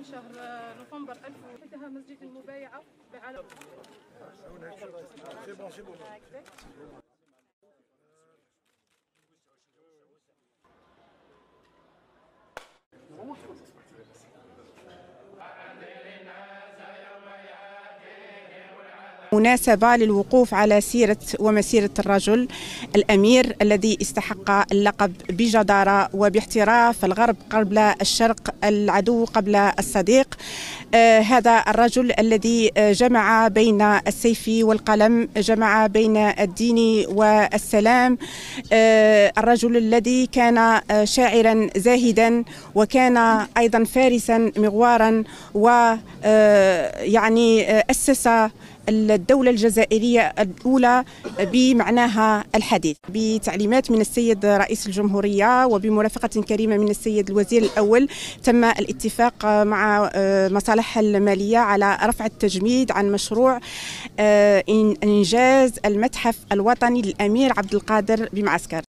من شهر نوفمبر 1000 فتح مسجد المبايعة بعلم. مناسبة للوقوف على سيرة ومسيرة الرجل الأمير الذي استحق اللقب بجدارة وباحتراف. الغرب قبل الشرق، العدو قبل الصديق. هذا الرجل الذي جمع بين السيف والقلم، جمع بين الدين والسلام. الرجل الذي كان شاعرا زاهدا، وكان أيضا فارسا مغوارا، ويعني أسس الدولة الجزائرية الأولى بمعناها الحديث، بتعليمات من السيد رئيس الجمهورية وبمرافقة كريمة من السيد الوزير الأول. تم الاتفاق مع مصالح المالية على رفع التجميد عن مشروع إنجاز المتحف الوطني للأمير عبد القادر بمعسكر.